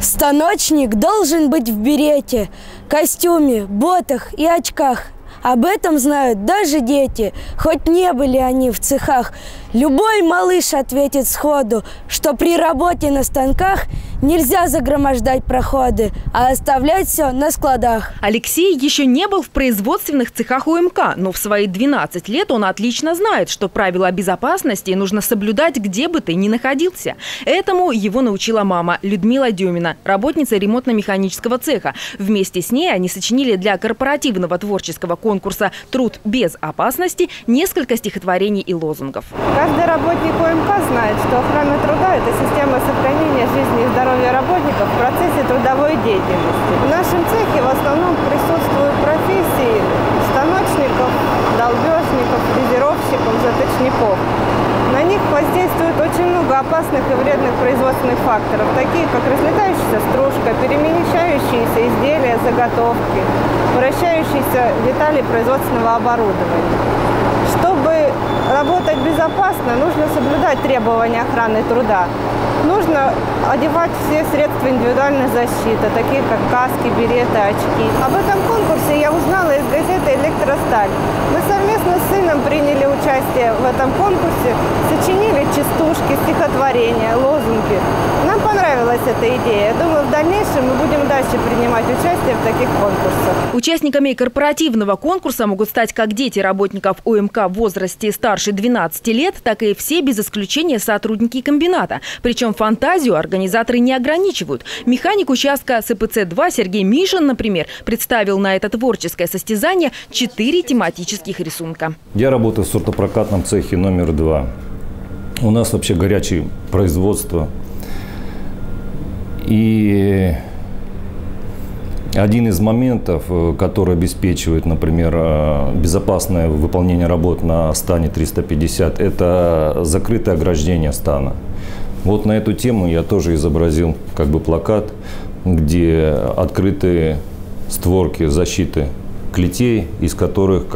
Станочник должен быть в берете, костюме, ботах и очках. Об этом знают даже дети, хоть не были они в цехах. Любой малыш ответит сходу, что при работе на станках нельзя загромождать проходы, а оставлять все на складах. Алексей еще не был в производственных цехах УМК, но в свои 12 лет он отлично знает, что правила безопасности нужно соблюдать, где бы ты ни находился. Этому его научила мама Людмила Дюмина, работница ремонтно-механического цеха. Вместе с ней они сочинили для корпоративного творческого конкурса «Труд без опасности» несколько стихотворений и лозунгов. Каждый работник УМК знает, что охрана труда – это система сохранения жизни и здоровья работников в процессе трудовой деятельности. В нашем цехе в основном присутствуют профессии станочников, долбежников, фрезеровщиков, заточников. На них воздействует очень много опасных и вредных производственных факторов, такие как разлетающаяся стружка, перемещающиеся изделия, заготовки, вращающиеся детали производственного оборудования. Чтобы работать безопасно, нужно соблюдать требования охраны труда. Нужно одевать все средства индивидуальной защиты, такие как каски, береты, очки. Об этом конкурсе я узнала из газеты «Электросталь». Мы совместно с сыном приняли участие в этом конкурсе, сочинили частушки, стихотворения, лозунги. Нам понравилась эта идея. Я думаю, в дальнейшем мы будем дальше принимать участие в таких конкурсах. Участниками корпоративного конкурса могут стать как дети работников УМК в возрасте старше 12 лет, так и все без исключения сотрудники комбината. Причем фантазию организаторы не ограничивают. Механик участка СПЦ-2 Сергей Мишин, например, представил на это творческое состязание 4 тематических рисунка. Я работаю в сортопрокатном цехе номер 2. У нас вообще горячее производство. И один из моментов, который обеспечивает, например, безопасное выполнение работ на стане 350, это закрытое ограждение стана. Вот на эту тему я тоже изобразил плакат, где открытые створки защиты клетей, из которых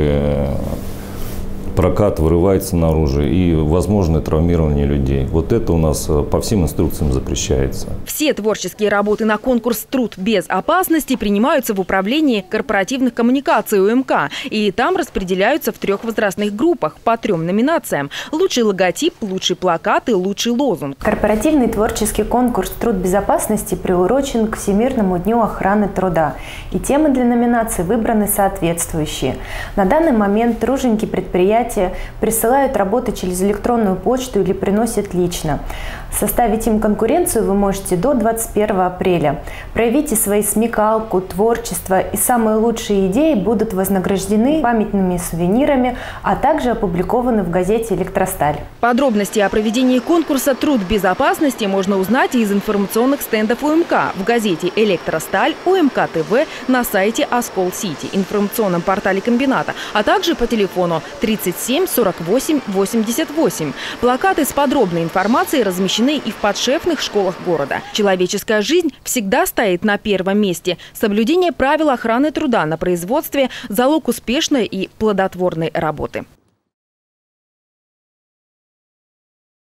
прокат вырывается наружу и возможное травмирование людей. Вот это у нас по всем инструкциям запрещается. Все творческие работы на конкурс «Труд без опасности» принимаются в управлении корпоративных коммуникаций УМК. И там распределяются в 3 возрастных группах по 3 номинациям. Лучший логотип, лучший плакат и лучший лозунг. Корпоративный творческий конкурс «Труд без опасности» приурочен к Всемирному дню охраны труда. И темы для номинаций выбраны соответствующие. На данный момент труженики предприятия присылают работы через электронную почту или приносят лично. Составить им конкуренцию вы можете до 21 апреля. Проявите свои смекалку, творчество, и самые лучшие идеи будут вознаграждены памятными сувенирами, а также опубликованы в газете «Электросталь». Подробности о проведении конкурса «Труд без опасности» можно узнать из информационных стендов УМК в газете «Электросталь», УМК ТВ, на сайте Оскол Сити, информационном портале комбината, а также по телефону 37 48 88. Плакаты с подробной информацией размещены и в подшефных школах города. Человеческая жизнь всегда стоит на первом месте. Соблюдение правил охраны труда на производстве – залог успешной и плодотворной работы.